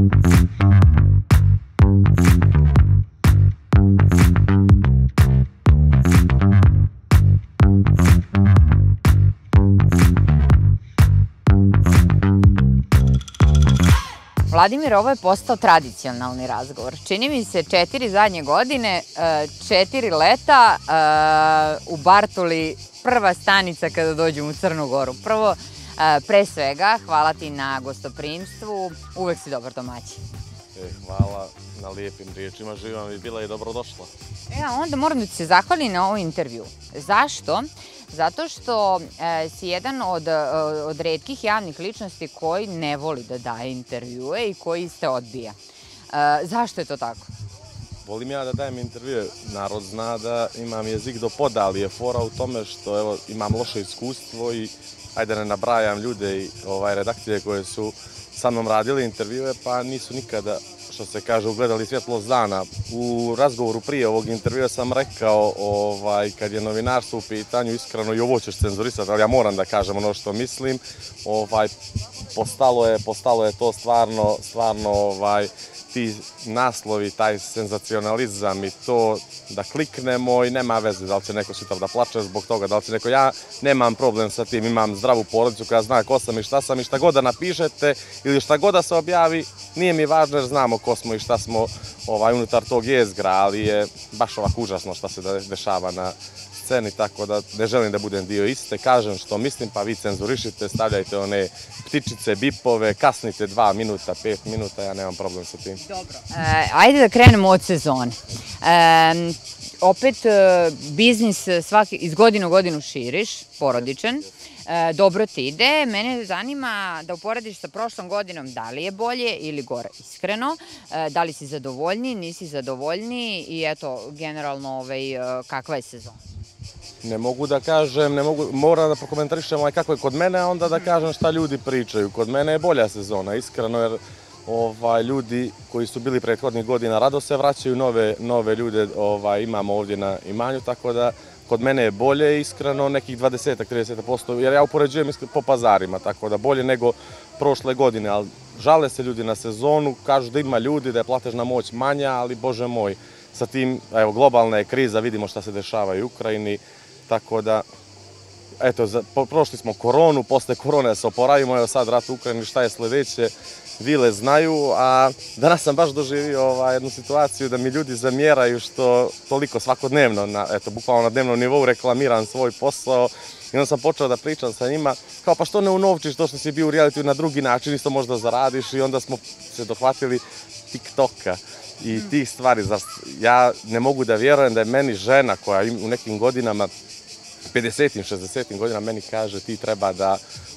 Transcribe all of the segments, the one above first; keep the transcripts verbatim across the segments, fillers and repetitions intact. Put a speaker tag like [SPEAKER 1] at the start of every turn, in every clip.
[SPEAKER 1] Vladimir, ovo je postao tradicionalni razgovor. Čini mi se četiri zadnje godine, četiri leta u Bartoli, prva stanica kada dođem u Crnu Goru. Prvo, pre svega, hvala ti na gostoprimstvu, uvek si dobar domaćin.
[SPEAKER 2] Hvala na lijepim riječima, živam i bila je dobrodošla.
[SPEAKER 1] E, onda moram da ti se zahvalim na ovom intervju. Zašto? Zato što si jedan od retkih javnih ličnosti koji ne voli da daje intervjue i koji se odbija. Zašto je to tako?
[SPEAKER 2] Volim ja da dajem intervjue. Narod zna da imam jezik do poda, ali je fora u tome što imam loše iskustvo i ajde ne nabrajam ljude i redakcije koje su sa mnom radili intervjue, pa nisu nikada, što se kaže, ugledali svjetlost dana. U razgovoru prije ovog intervjua sam rekao, kad je novinarstvo u pitanju, iskreno i ovo ćeš cenzurisati, ali ja moram da kažem ono što mislim, postalo je to stvarno, stvarno, ti naslovi, taj senzacionalizam i to da kliknemo i nema veze da li će neko sutra da plače zbog toga, da li će neko, ja nemam problem sa tim, imam zdravu porodicu koja zna ko sam i šta sam i šta god da napišete ili šta god da se objavi, nije mi važno jer znamo ko smo i šta smo unutar tog jezgra, ali je baš ovako užasno šta se dešava na sceni, tako da ne želim da budem dio iste, kažem što mislim, pa vi cenzurišite, stavljajte one ptičice, bipove, kasnite dva minuta, pet minuta, ja nemam problem sa tim.
[SPEAKER 1] Dobro. Ajde da krenemo od sezone. Opet, biznis iz godine u godinu širiš, porodičan, dobro ti ide. Mene zanima da uporediš sa prošlom godinom da li je bolje ili gore, iskreno, da li si zadovoljniji, nisi zadovoljniji i eto, generalno kakva je sezona?
[SPEAKER 2] Ne mogu da kažem, moram da prokomentarišem kako je kod mene, a onda da kažem šta ljudi pričaju. Kod mene je bolja sezona, iskreno, jer ljudi koji su bili prethodnih godina rado se vraćaju, nove ljude imamo ovdje na imanju, tako da kod mene je bolje, iskreno, nekih dvadeset do trideset posto, jer ja upoređujem po pazarima, tako da bolje nego prošle godine, ali žale se ljudi na sezonu, kažu da ima ljudi, da je platežna moć manja, ali bože moj, sa tim, evo, globalna je kriza, vidimo šta se dešava i u Ukrajini, tako da, eto, prošli smo koronu, posle korone se oporavimo, evo sad rat u Ukrajini, šta je sljedeće, vile znaju, a danas sam baš doživio jednu situaciju da mi ljudi zamjeraju što toliko svakodnevno, eto, bukvalno na dnevnom nivou reklamiram svoj posao i onda sam počeo da pričam sa njima, kao pa što ne unovčiš to što si bio u realitiju na drugi način, isto možda zaradiš i onda smo se dohvatili TikToka i tih stvari. Ja ne mogu da vjerujem da je meni žena koja u nekim godinama, pedesetim, šezdesetim godina, meni kaže ti treba da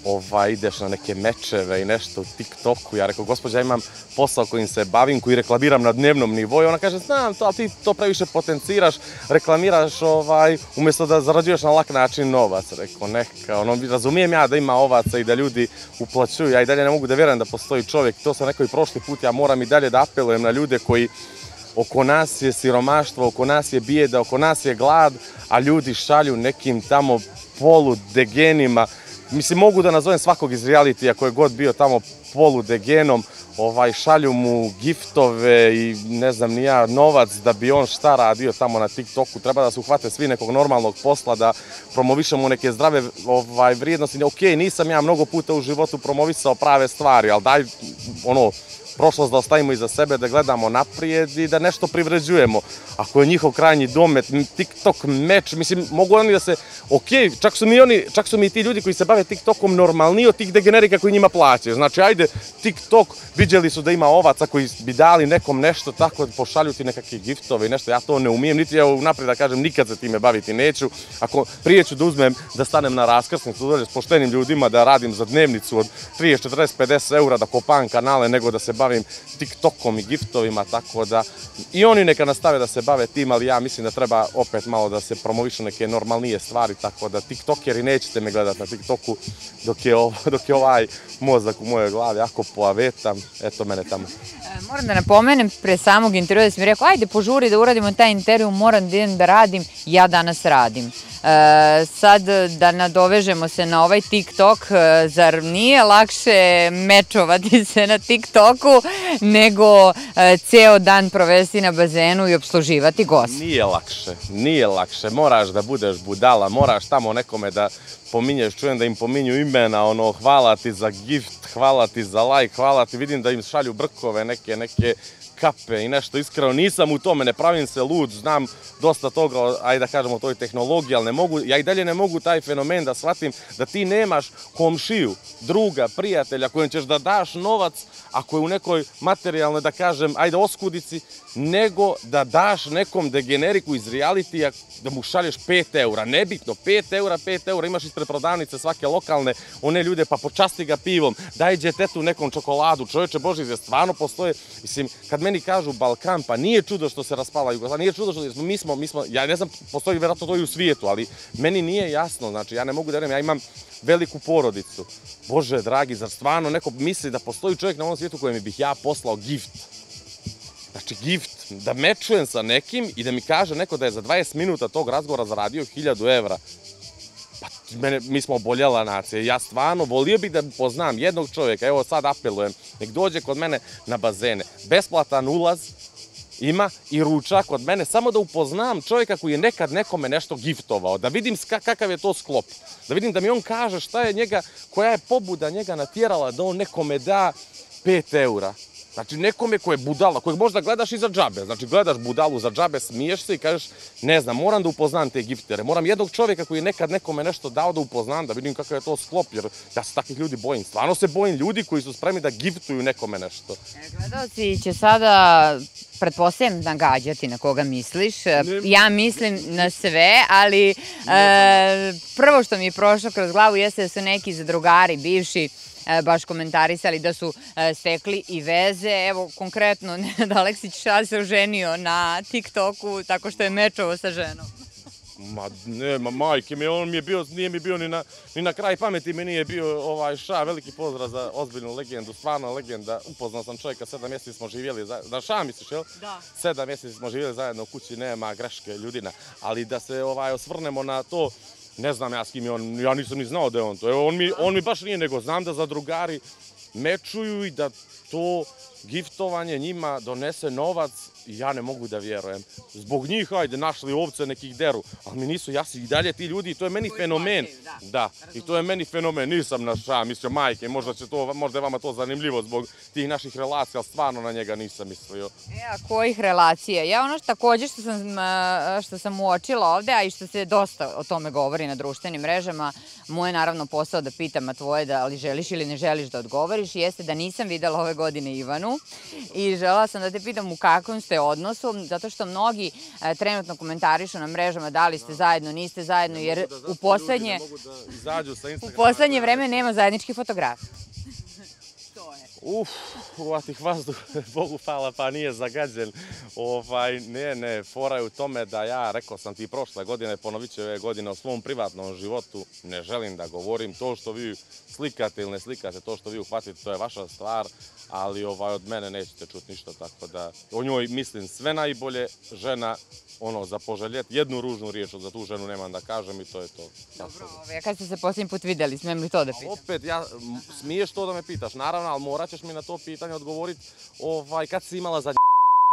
[SPEAKER 2] ideš na neke mečeve i nešto u TikToku. Ja rekao, gospođa, imam posao kojim se bavim, koji reklamiram na dnevnom nivou. Ona kaže, znam to, ali ti to previše potenciraš, reklamiraš umjesto da zarađuješ na lak način novac. Rekao, neka, razumijem ja da ima ovaca i da ljudi uplaćuju. Ja i dalje ne mogu da vjerujem da postoji čovjek. To sam rekao i prošli put, ja moram i dalje da apelujem na ljude koji oko nas je siromaštvo, oko nas je bijeda, oko nas je glad, a ljudi šalju nekim tamo poludegenima. Mislim, mogu da nazovem svakog iz realitija koji je god bio tamo poludegenom, šalju mu giftove i ne znam ni ja, novac da bi on šta radio tamo na TikToku. Treba da se uhvate svi nekog normalnog posla, da promovišemo neke zdrave vrijednosti. Ok, nisam ja mnogo puta u životu promovisao prave stvari, ali daj, ono, prošlost da ostavimo iza sebe, da gledamo naprijed i da nešto privređujemo. Ako je njihov krajnji domet, TikTok meč, mislim, mogu oni da se, ok, čak su mi oni, čak su mi ti ljudi koji se bave TikTokom normalniji od tih degenerika koji njima plaćaju. Znači, ajde, TikTok, viđeli su da ima ovaca koji bi dali nekom nešto, tako pošalju ti nekakve giftove i nešto, ja to ne umijem, niti ja naprijed da kažem, nikad se time baviti neću. Ako prije ću da uzmem, da stanem na raskrsnicu, da s poštenim ljudima, da radim za dnevnicu od trideset, četrdeset, pedeset eura, da kopam kanale, nego da se bavim TikTokom i giftovima, tako da i oni neka nastave da se bave tim, ali ja mislim da treba opet malo da se promovišu neke normalnije stvari, tako da TikTokeri nećete me gledati na TikToku dok je ovaj mozak u mojoj glavi. ali ako poavetam, eto mene tamo.
[SPEAKER 1] Moram da napomenem pre samog intervjua da si mi rekao, ajde požuri da uradimo taj intervju, moram da idem da radim, ja danas radim. E, sad da nadovežemo se na ovaj TikTok, zar nije lakše mečovati se na TikToku nego e, ceo dan provesti na bazenu i obsluživati gost?
[SPEAKER 2] Nije lakše, nije lakše, moraš da budeš budala, moraš tamo nekome da pominješ, čujem da im pominju imena, ono, hvala ti za gift, hvala ti za like, hvala ti, vidim da im šalju brkove, neke, neke kape i nešto, iskreno nisam u tome, ne pravim se lud, znam dosta toga, ajde da kažemo o toj tehnologiji, ali ne mogu, ja i dalje ne mogu taj fenomen da shvatim da ti nemaš komšiju, druga, prijatelja kojem ćeš da daš novac ako je u nekoj materijalnoj, da kažem, ajde oskudici, nego da daš nekom degeneriku iz realitija da mu šalješ pet eura, nebitno, pet eura, pet eura, imaš ispred prodavnice svake lokalne, one ljude, pa počasti ga pivom, daj djetetu nekom čokoladu, čovječe Boži, gdje stvarno postoje, mislim, kad meni kažu Balkan, pa nije čudo što se raspala Jugoslavija, nije čudo što mi smo, mi smo, ja ne znam, postoji vjerojatno to i u svijetu, ali meni nije jasno, znači, ja ne mogu da vjerujem, ja imam veliku porodicu, Bože dragi, zar stvarno neko misli da postoji čovjek na ovom svijetu kojem bih ja poslao gift? Znači, gift, da mečujem sa nekim i da mi kaže neko da je za dvadeset minuta tog razgovora zaradio hiljadu evra. Pa, mene, mi smo oboljela nacija. Ja stvarno volio bih da poznam jednog čovjeka, evo sad apelujem, nek dođe kod mene na bazene. Besplatan ulaz ima i ručak kod mene, samo da upoznam čovjeka koji je nekad nekome nešto giftovao, da vidim kakav je to sklop, da vidim da mi on kaže šta je njega, koja je pobuda njega natjerala da on nekome da pet eura. Znači, nekome ko je budala, kojeg možda gledaš i za džabe. Znači, gledaš budalu za džabe, smiješ se i kažeš, ne znam, moram da upoznam te giftere. Moram jednog čovjeka koji je nekad nekome nešto dao da upoznam, da vidim kakav je to sklop, jer ja se takvih ljudi bojim. Stvarno se bojim ljudi koji su spremni da giftuju nekome nešto.
[SPEAKER 1] Gledalci će sada, pretpostavljam, nagađati na koga misliš. Ja mislim na sve, ali prvo što mi je prošlo kroz glavu jeste da su neki zadrugari, bivši, baš komentarisali da su stekli i veze. Evo, konkretno, Nenad Aleksić sad se oženio na TikToku tako što je mečovo sa ženom.
[SPEAKER 2] Ma ne, ma majke mi, on mi je bio, nije mi bio ni na, ni na kraj pameti, mi nije bio ovaj Ša, veliki pozdrav za ozbiljnu legendu, stvarno legenda. Upoznao sam čovjeka, sedam mjeseci smo živjeli zajedno, da Ša misliš, jel?
[SPEAKER 1] Da.
[SPEAKER 2] Sedam mjeseci smo živjeli zajedno u kući, nema greške ljudina, ali da se ovaj osvrnemo na to, ne znam ja s kim je on, ja nisam ni znao da je on to. Evo, on mi, on mi baš nije, nego znam da zadrugari mečuju i da to giftovanje njima donese novac i ja ne mogu da vjerujem. Zbog njih, ajde, našli ovce nekih deru, ali mi nisu jasni i dalje ti ljudi i to je meni fenomen. Da, i to je meni fenomen, nisam na Ša, mislio majke, možda će to, možda je vama to zanimljivo zbog tih naših relacija, ali stvarno na njega nisam mislio.
[SPEAKER 1] E, a kojih relacija? Ja ono što također što sam, što sam uočila ovde, a i što se dosta o tome govori na društvenim mrežama, moje naravno posao da pitam, a tvoje da li želiš ili ne želiš da odgovoriš, jeste da nisam videla ove godine Ivanu i želela sam da te pitam u kakvom ste odnosu, zato što mnogi trenutno komentarišu na mrežama da li ste zajedno, niste zajedno, jer u poslednje u poslednje vreme nema zajedničkih fotografija.
[SPEAKER 2] Uf, uvatih vazduh, Bogu hvala, pa nije zagađen. Ovaj, ne, ne, fora je u tome da ja, rekao sam ti prošle godine, ponovit ću ove godine o svom privatnom životu, ne želim da govorim. To što vi slikate ili ne slikate, to što vi uhvatite, to je vaša stvar, ali ovaj, od mene nećete čuti ništa, tako da o njoj mislim sve najbolje. Žena, ono, za poželjeti, jednu ružnu riječ za tu ženu nemam da kažem i to je to.
[SPEAKER 1] Dobro, kad ste se posljednji put vidjeli, smijem li to da pitam?
[SPEAKER 2] Opet, ja, smiješ to da me pitaš, naravno, ali morat ćeš mi na to pitanje odgovoriti ovaj, kad si imala zadnji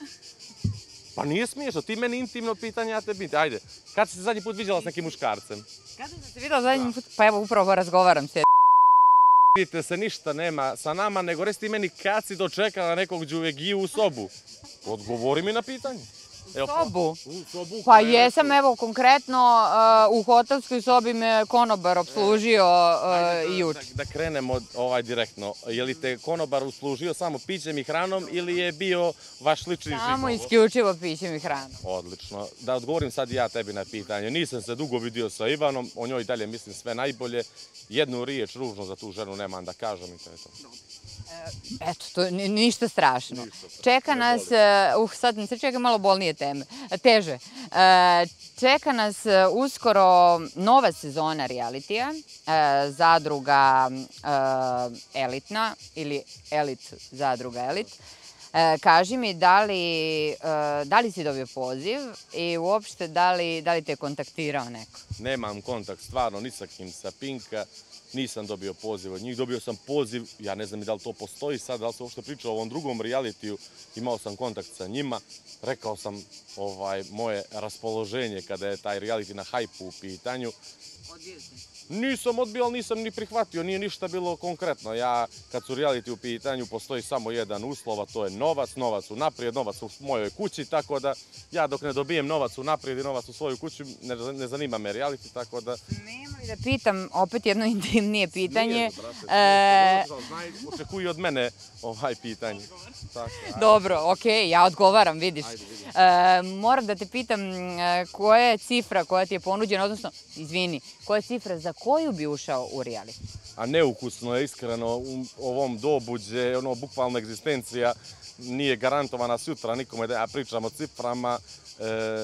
[SPEAKER 2] Pa nije smiješno, ti meni intimno pitanje, ja te pitam, ajde, kad si se zadnji put viđala s nekim muškarcem?
[SPEAKER 1] Kada sam se vidjela zadnji put? Pa evo, upravo razgovaram se.
[SPEAKER 2] Vidite se, ništa nema sa nama, nego reci ti meni kad si dočekala nekog đuvegiju u sobu? Odgovori mi na pitanje.
[SPEAKER 1] U sobu? Pa jesam, evo, konkretno u hotelskoj sobi me konobar obslužio i juče.
[SPEAKER 2] Da krenemo direktno, je li te konobar uslužio samo pićem i hranom ili je bio vaš lični život?
[SPEAKER 1] Samo isključivo pićem i hranom.
[SPEAKER 2] Odlično. Da odgovorim sad ja tebi na pitanje. Nisam se dugo vidio sa Ivanom, o njoj dalje mislim sve najbolje. Jednu riječ ružno za tu ženu nemam da kažem i to je to.
[SPEAKER 1] Eto, to je ništa strašno. Čeka nas, uh, sad se čeka malo bolnije teme, teže. Čeka nas uskoro nova sezona realitija, Zadruga elitna ili Elit, Zadruga Elit. Kaži mi, da li, da li si dobio poziv i uopšte da li, da li te je kontaktirao neko?
[SPEAKER 2] Nemam kontakt stvarno ni sa kim sa Pinka, nisam dobio poziv od njih. Dobio sam poziv, ja ne znam ni da li to postoji sad, da li se uopšte priča o ovom drugom realitiju, imao sam kontakt sa njima, rekao sam ovaj, moje raspoloženje kada je taj reality na hajpu u pitanju.
[SPEAKER 1] Odbio si?
[SPEAKER 2] Nisam odbio, ali nisam ni prihvatio, nije ništa bilo konkretno. Ja, kad su reality u pitanju, postoji samo jedan uslov, a to je novac, novac unaprijed, novac u mojoj kući, tako da ja dok ne dobijem novac unaprijed i novac u svoju kuću, ne, ne zanima me reality, tako da...
[SPEAKER 1] Nema li da pitam opet jedno intimnije pitanje?
[SPEAKER 2] Nije, brate, znaj, očekuju od mene ovaj pitanje. Tako,
[SPEAKER 1] dobro, okej, ja odgovaram, vidiš.
[SPEAKER 2] Ajde, vidim.
[SPEAKER 1] E, moram da te pitam koja je cifra koja ti je ponuđena, odnosno, izvini, koja je cifra za koju bi ušao u reality?
[SPEAKER 2] A neukusno je, iskreno, u ovom dobu gdje ono, bukvalno egzistencija nije garantovana sutra nikome da ja pričam o ciframa. E,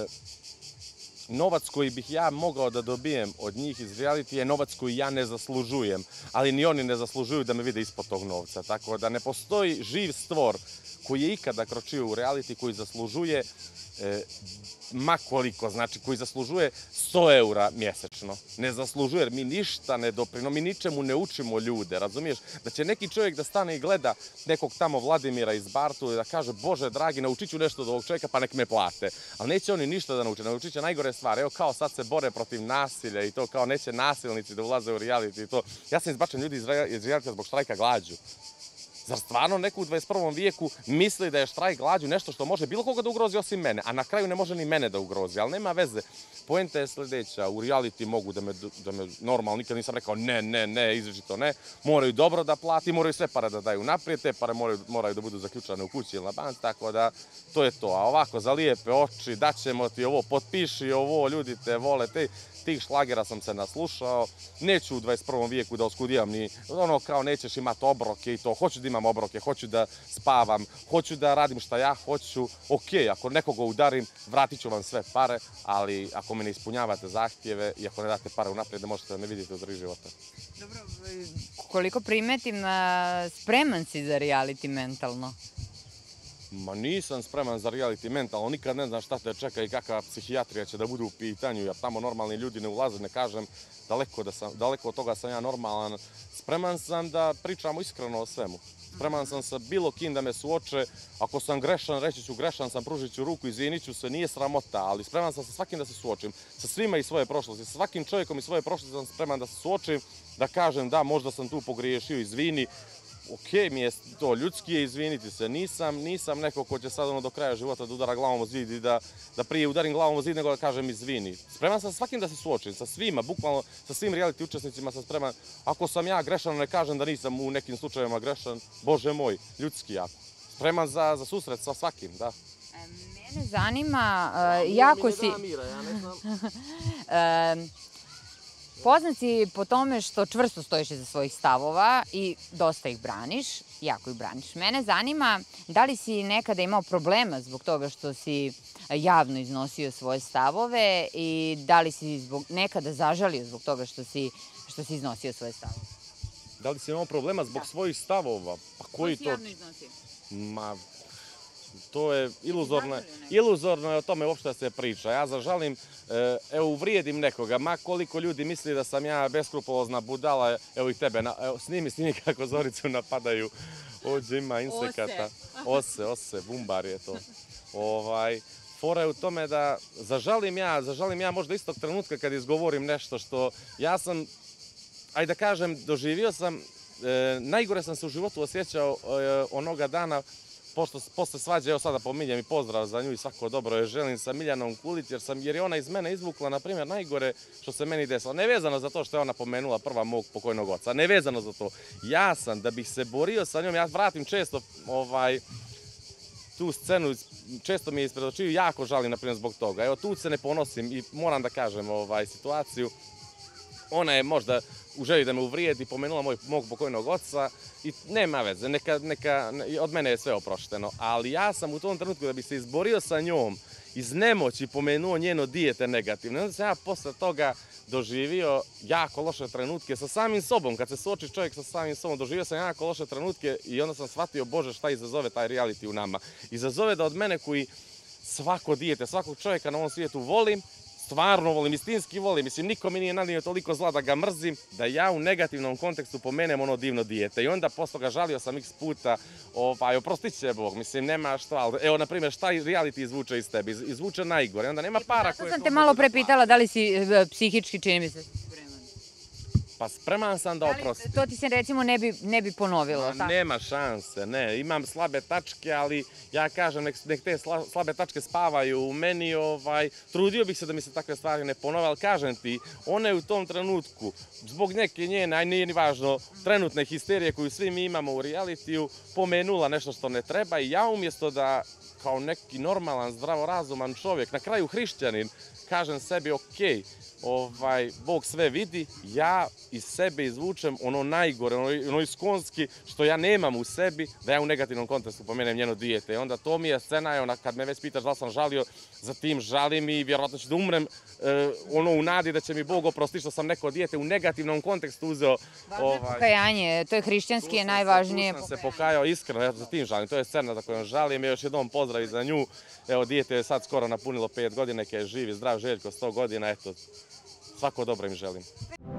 [SPEAKER 2] novac koji bih ja mogao da dobijem od njih iz reality je novac koji ja ne zaslužujem, ali ni oni ne zaslužuju da me vide ispod tog novca. Tako da ne postoji živ stvor koji je ikada kročio u reality koji zaslužuje e, makoliko, znači koji zaslužuje sto eura mjesečno. Ne zaslužuje, jer mi ništa ne doprino, mi ničemu ne učimo ljude, razumiješ? Da će neki čovjek da stane i gleda nekog tamo Vladimira iz Bartu i da kaže, Bože dragi, naučit ću nešto od ovog čovjeka pa nek me plate. Ali neće oni ništa da nauče, naučit će najgore stvari. Evo kao sad se bore protiv nasilja i to, kao neće nasilnici da ulaze u reality i to. Ja sam izbačen ljudi iz reality zbog štrajka glađu. Zar stvarno neko u dvadeset prvom vijeku misli da je štrajk glađu nešto što može bilo koga da ugrozi osim mene, a na kraju ne može ni mene da ugrozi, ali nema veze. Poenta je sljedeća, u reality mogu da me, da me normalno, nikad nisam rekao ne, ne, ne, izričito ne, moraju dobro da plati, moraju sve pare da daju naprijed, te pare moraju, moraju da budu zaključane u kući ili na banci, tako da to je to. A ovako, za lijepe oči, daćemo ti ovo, potpiši ovo, ljudi te vole, te, tih šlagera sam se naslušao, neću u dvadeset prvom vijeku da oskudivam ni ono kao nećeš imati obroke i to, hoću da imam obroke, hoću da spavam, hoću da radim šta ja hoću, ok, ako nekoga udarim, vratit ću vam sve pare, ali ako me ne ispunjavate zahtjeve i ako ne date pare unaprijed, ne možete da me vidite u tri života.
[SPEAKER 1] Dobro, koliko primetim, spreman si za reality mentalno?
[SPEAKER 2] Ma nisam spreman za reality mentalno, nikad ne znam šta te čeka i kakva psihijatrija će da bude u pitanju, jer tamo normalni ljudi ne ulaze, ne kažem, daleko, da sam, daleko od toga sam ja normalan. Spreman sam da pričamo iskreno o svemu. Spreman sam sa bilo kim da me suoče, ako sam grešan, reći ću grešan sam, pružit ću ruku, izvinit ću se, nije sramota, ali spreman sam sa svakim da se suočim, sa svima iz svoje prošlosti, sa svakim čovjekom iz svoje prošlosti sam spreman da se suočim, da kažem da, možda sam tu pogriješio, izvini. Ok, mi je to ljudski je izviniti se, nisam, nisam neko ko će sad ono do kraja života da udara glavom u zid i da, da prije udarim glavom u zid nego da kažem izvini. Spreman sam sa svakim da se suočim, sa svima, bukvalno sa svim reality učesnicima sam spreman. Ako sam ja grešan, ne kažem da nisam u nekim slučajevima grešan, Bože moj, ljudski ja. Spreman za, za susret sa svakim, da.
[SPEAKER 1] Mene zanima, uh, jako si...
[SPEAKER 2] Mira, ja ne znam.
[SPEAKER 1] uh, Poznat si po tome što čvrsto stojiš iza svojih stavova i dosta ih braniš, jako ih braniš. Mene zanima da li si nekada imao problema zbog toga što si javno iznosio svoje stavove i da li si zbog, nekada zažalio zbog toga što si, što si iznosio svoje stavove?
[SPEAKER 2] Da li si imao problema zbog da. svojih stavova? Pa koji to...
[SPEAKER 1] si javno iznosio?
[SPEAKER 2] Ma... To je iluzorno, iluzorno je o tome uopšte da se priča. Ja zažalim, evo uvrijedim nekoga, ma koliko ljudi misli da sam ja beskrupulozna budala, evo i tebe, evo, snimi, snimi kako Zoricu napadaju, ovdje ima insekata, ose, ose, bumbar je to. Ovaj, fora je u tome da zažalim ja, zažalim ja možda istog trenutka kad izgovorim nešto što ja sam, ajde da kažem, doživio sam, e, najgore sam se u životu osjećao e, onoga dana, Pošto, posle svađe, evo sada pominjem i pozdrav za nju i svako dobro je želim sa Miljanom Kulić, jer, sam, jer je ona iz mene izvukla, na primjer, najgore što se meni desilo. Nevezano za to što je ona pomenula prva mog pokojnog oca, nevezano za to. Ja sam, da bih se borio sa njom, ja vratim često ovaj, tu scenu, često mi je ispred očiju, jako žalim, na primjer, zbog toga. Evo, tu se ne ponosim i moram da kažem ovaj, situaciju. Ona je možda u želji da me uvrijedi, pomenula moj, mog pokojnog oca i nema veze, neka, neka, od mene je sve oprošteno. Ali ja sam u tom trenutku da bi se izborio sa njom, iz nemoći pomenuo njeno dijete negativno. Onda sam ja posle toga doživio jako loše trenutke sa samim sobom. Kad se suoči čovjek sa samim sobom, doživio sam jako loše trenutke i onda sam shvatio, Bože, šta izazove taj reality u nama. Izazove da od mene koji svako dijete, svakog čovjeka na ovom svijetu volim, stvarno volim, istinski volim, mislim, niko mi nije nanio toliko zla da ga mrzim, da ja u negativnom kontekstu pomenem ono divno dijete. I onda posle ga žalio sam x puta, ovaj, oprostit će Bog, mislim, nema što, ali evo, na primjer, šta reality izvuče iz tebe, izvuče najgore, onda nema para koje...
[SPEAKER 1] Zato sam te malo prepitala da li si psihički, čini mi se, spreman.
[SPEAKER 2] Pa spreman sam da oprostim.
[SPEAKER 1] To ti se recimo ne bi, ne bi ponovilo, tako?
[SPEAKER 2] Nema šanse, ne, imam slabe tačke, ali ja kažem, nek, nek te slabe tačke spavaju u meni, ovaj, trudio bih se da mi se takve stvari ne ponove, ali kažem ti, ona je u tom trenutku, zbog neke njene, aj nije ni važno, trenutne histerije koju svi mi imamo u realitiju, pomenula nešto što ne treba i ja umjesto da, kao neki normalan, zdravorazuman čovjek, na kraju hrišćanin, kažem sebi, okej, ovaj, Bog sve vidi, ja iz sebe izvučem ono najgore, ono, ono iskonski što ja nemam u sebi, da ja u negativnom kontekstu pomenem njeno dijete. I onda to mi je scena, ona, kad me već pitaš da li sam žalio, za tim žalim i vjerojatno ću da umrem eh, ono u nadi da će mi Bog oprostiti što sam neko dijete u negativnom kontekstu uzeo.
[SPEAKER 1] Važno je pokajanje, to je hrišćanski, je najvažnije
[SPEAKER 2] pokajanje. Tu sam se pokajao iskreno, ja za tim žalim, to je scena za kojom žalim, još jednom pozdrav i za nju. Evo, dijete je sad skoro napunilo pet godina, neka je živ i zdrav, Željko, sto godina, eto, svako dobro im želim.